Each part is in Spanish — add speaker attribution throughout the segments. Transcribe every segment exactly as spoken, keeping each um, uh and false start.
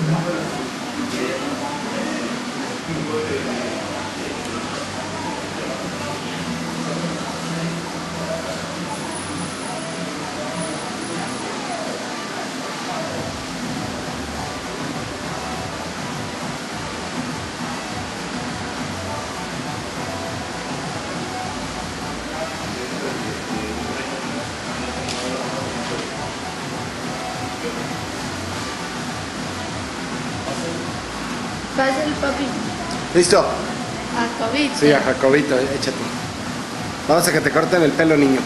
Speaker 1: Pásale, papi.
Speaker 2: ¿Listo?
Speaker 1: Jacobito.
Speaker 2: Sí, a Jacobito, échate. Vamos a que te corten el pelo, niño.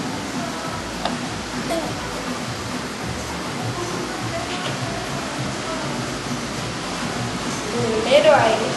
Speaker 1: Primero aire.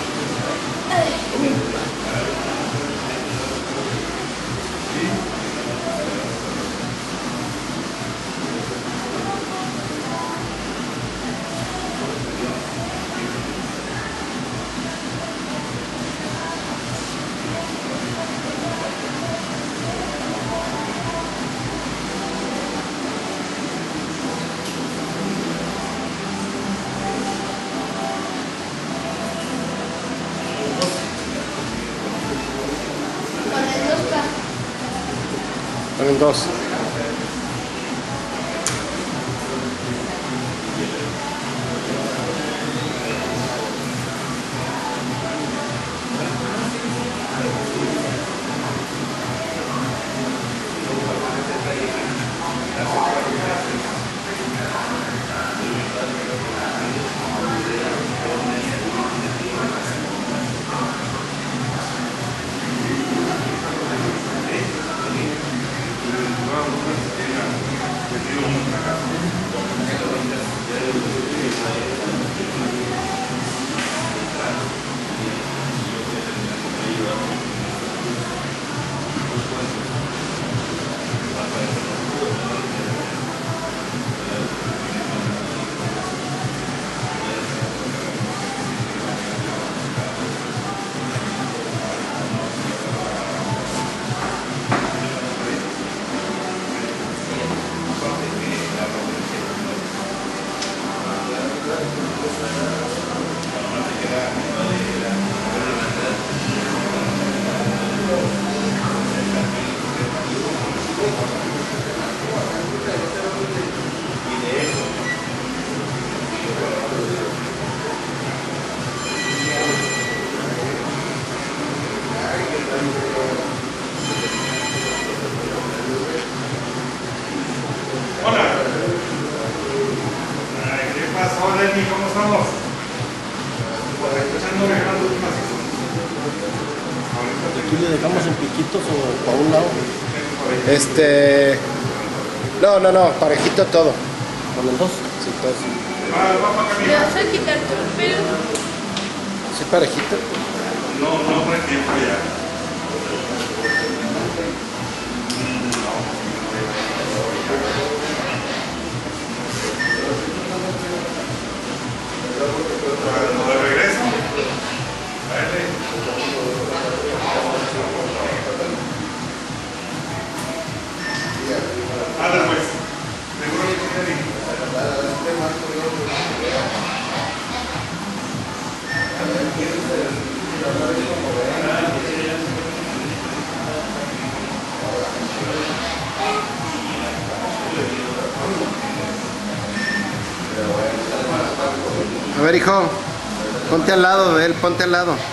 Speaker 2: Ponen dos.
Speaker 3: Hola. ¿Qué pasó, Lenny? ¿Cómo estamos? Escuchando las últimas.
Speaker 4: ¿Aquí le dejamos en piquitos o para un lado?
Speaker 2: Este... No, no, no, parejito todo.
Speaker 4: ¿Con los dos?
Speaker 2: Sí, todo.
Speaker 3: Ah, va para
Speaker 1: ¿Le
Speaker 3: acá.
Speaker 1: vas a quitar tu pelo?
Speaker 2: Sí, parejito.
Speaker 3: No, no fue tiempo ya. Cuando de regreso. Ah, después. Seguro que tiene ahí.
Speaker 2: A ver, hijo, ponte al lado de él, ponte al lado.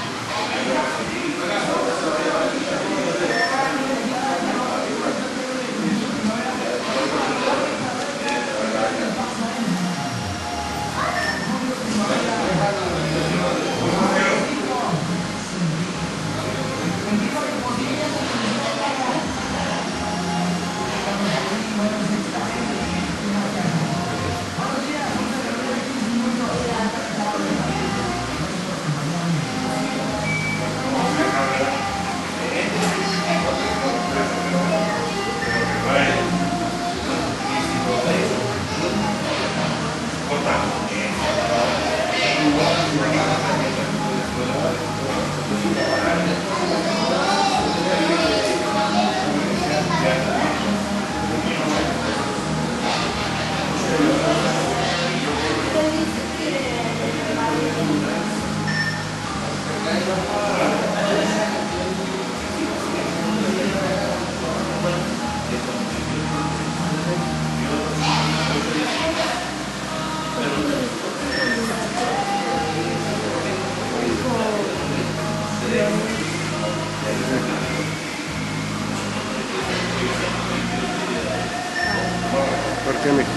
Speaker 2: ¿Por qué, mijo?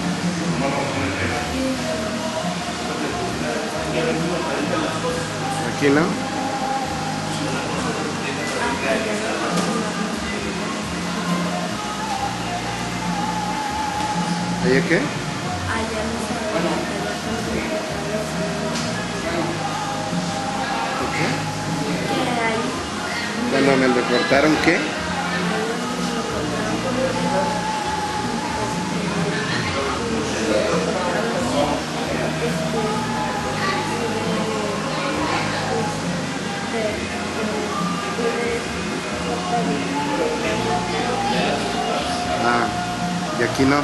Speaker 2: Aquí no. ¿Allá qué?
Speaker 1: Allá no se
Speaker 2: ¿Por qué?
Speaker 1: que hay
Speaker 2: Cuando me lo cortaron, ¿qué? Ah, y aquí no.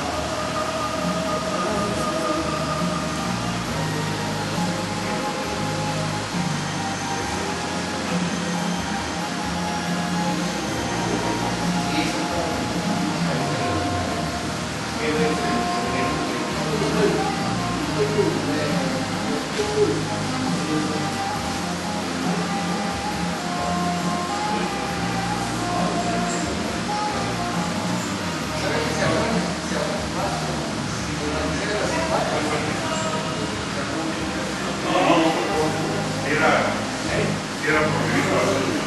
Speaker 3: Era, era por vivir.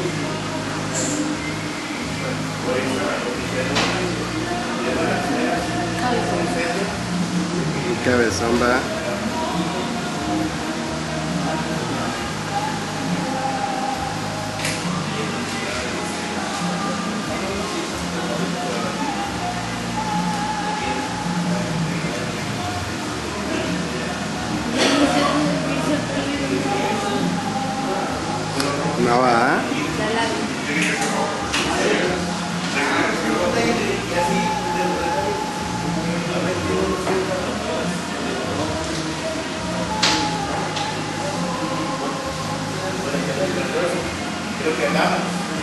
Speaker 2: Cabezón, va. No va.
Speaker 3: Creo que nada.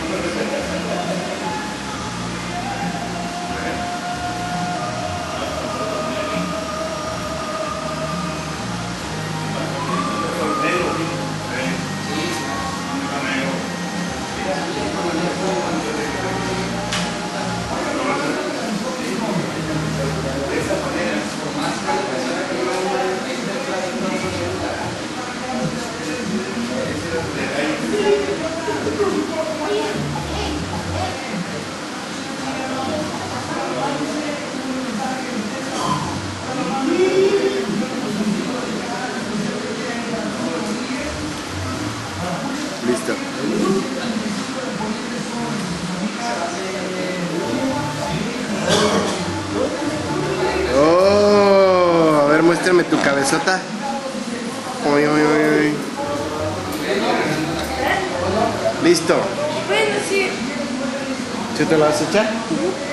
Speaker 2: Listo. Oh, a ver, muéstrame tu cabezota. Uy, uy, uy, uy. Listo.
Speaker 1: Bueno, sí.
Speaker 2: ¿Sí te lo vas a echar?